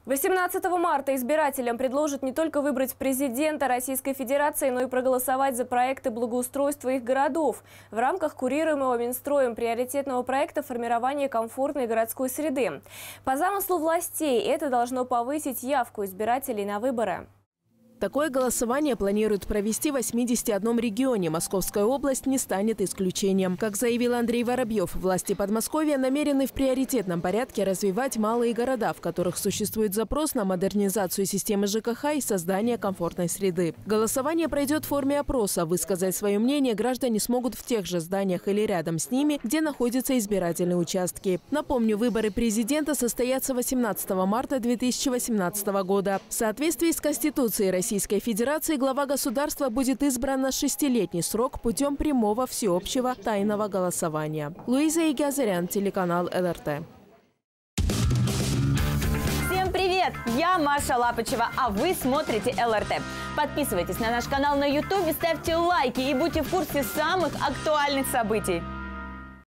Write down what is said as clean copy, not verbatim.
18 марта избирателям предложат не только выбрать президента Российской Федерации, но и проголосовать за проекты благоустройства их городов в рамках курируемого Минстроем приоритетного проекта формирования комфортной городской среды. По замыслу властей это должно повысить явку избирателей на выборы. Такое голосование планируют провести в 81 регионе. Московская область не станет исключением. Как заявил Андрей Воробьев, власти Подмосковья намерены в приоритетном порядке развивать малые города, в которых существует запрос на модернизацию системы ЖКХ и создание комфортной среды. Голосование пройдет в форме опроса. Высказать свое мнение граждане смогут в тех же зданиях или рядом с ними, где находятся избирательные участки. Напомню, выборы президента состоятся 18 марта 2018 года. В соответствии с Конституцией Российской Федерации глава государства будет избран на 6-летний срок путем прямого всеобщего тайного голосования. Луиза Игазарян, телеканал ЛРТ. Всем привет! Я Маша Лапочева, а вы смотрите ЛРТ. Подписывайтесь на наш канал на YouTube, ставьте лайки и будьте в курсе самых актуальных событий.